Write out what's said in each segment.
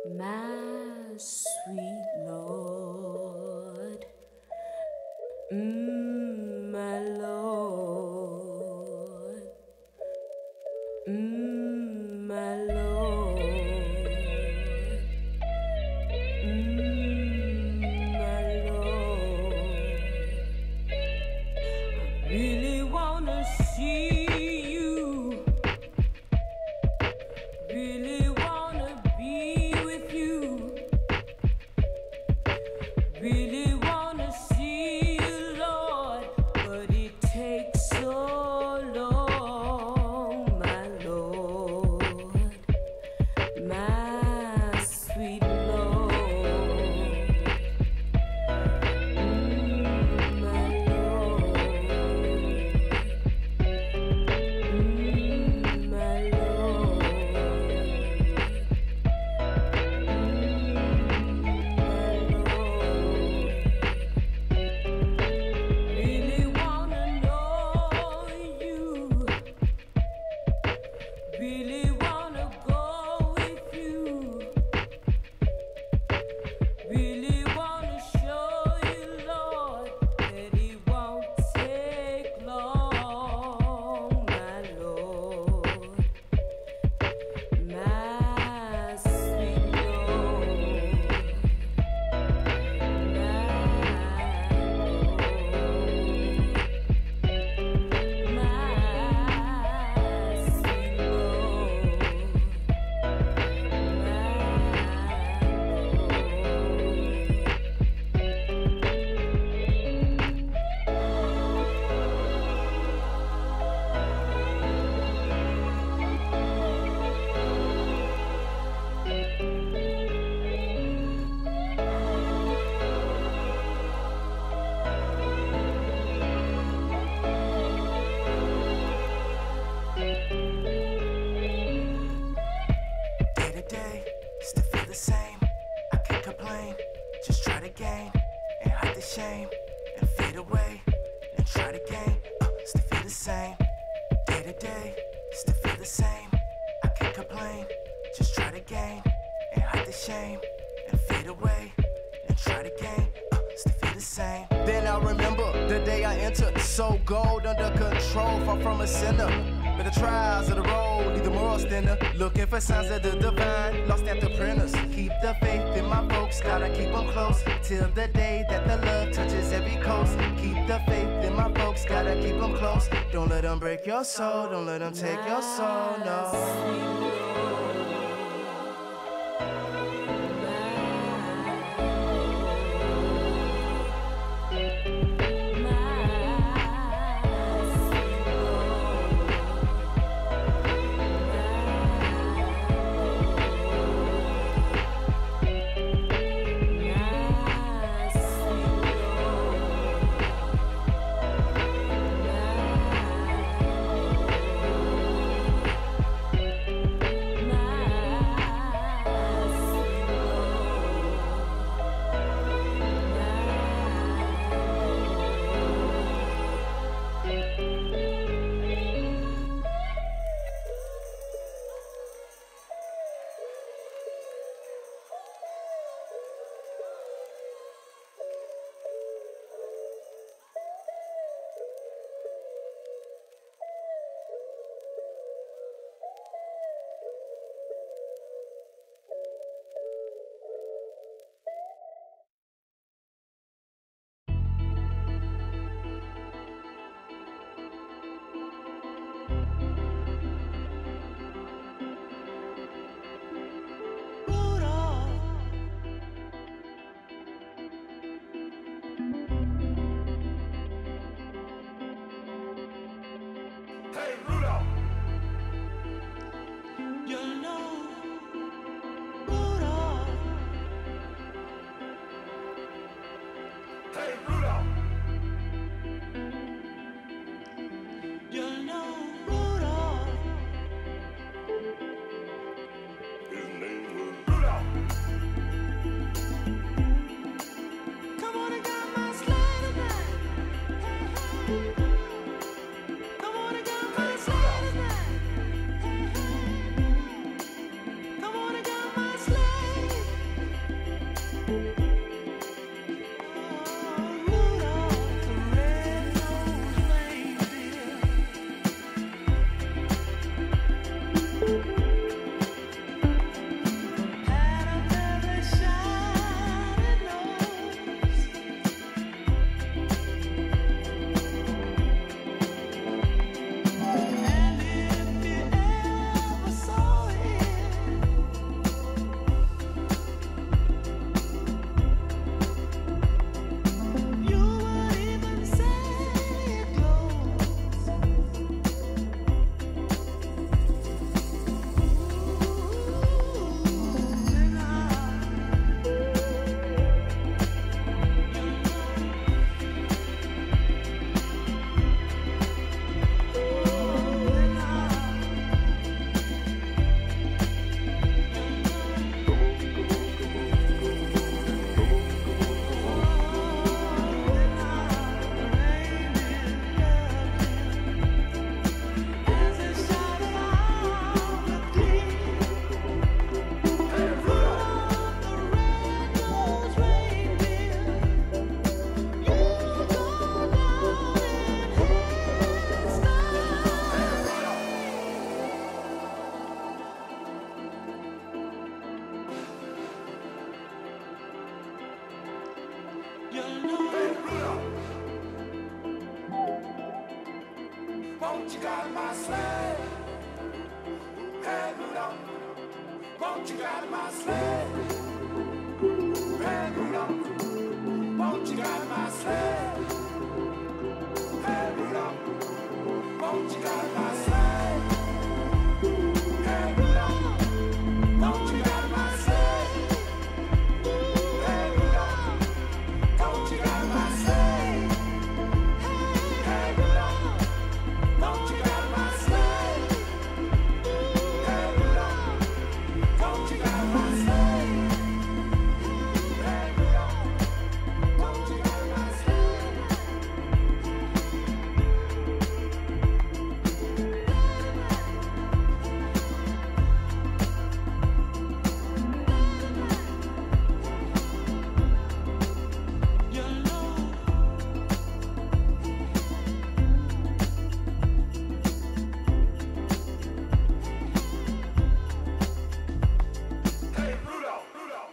my sweet Lord, my Lord, my Lord, my Lord. I really wanna see you, really wanna be with you, really wanna see you, Lord, but it takes so long, my Lord, my sweet Lord, my Lord, my Lord. Really wanna know you, really wanna go with you, really wanna show you, Lord, that it won't take long, my Lord, my sweet Lord, Day to day, still feel the same. I can't complain, just try to gain and hide the shame and fade away and try to gain. Still feel the same. Day to day, still feel the same. I can't complain, just try to gain and hide the shame and fade away and try to gain. Still feel the same. Then I remember the day I entered, so gold under control, far from a sinner. But the trials of the road leave the morals thinner. Looking for signs of the divine, lost at the printers. Keep the faith in my folks, gotta keep them close till the day that the love touches every coast. Keep the faith in my folks, gotta keep them close. Don't let them break your soul, don't let them take your soul, no. Come on and get my slave. won't you guide my sleigh? Hey Rudolph, won't you guide my sleigh? Hey Rudolph, won't you guide my sleigh? Hey Rudolph, won't you guide my sleigh? Hey Rudolph, won't you guide my sleigh? Hey Rudolph, won't you guide my sleigh? Hey Rudolph, won't you guide my sleigh? Hey Rudolph, won't you guide my sleigh? Hey Rudolph, won't you guide my sleigh? Hey Rudolph, Rudolph.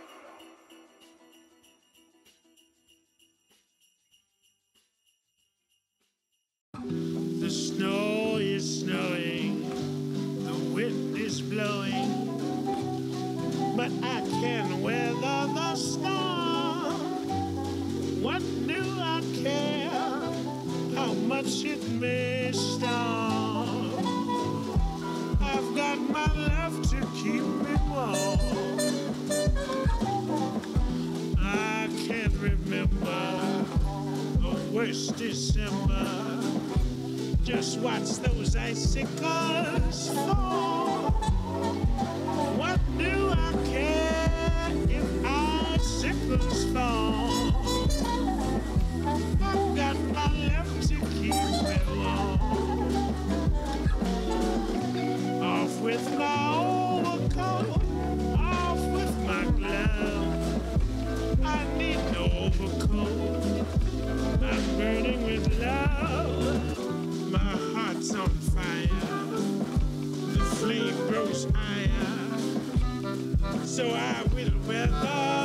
The snow is snowing, the wind is blowing, but I can weather the storm. What do I care how much it may storm? I've got my love to keep me warm. I can't remember the worst December. Just watch those icicles fall. What do I care if icicles fall? I've got my love to keep me warm. Off with my overcoat, off with my glove. I need no overcoat. I'm burning with love. My heart's on fire. The flame grows higher. So I will weather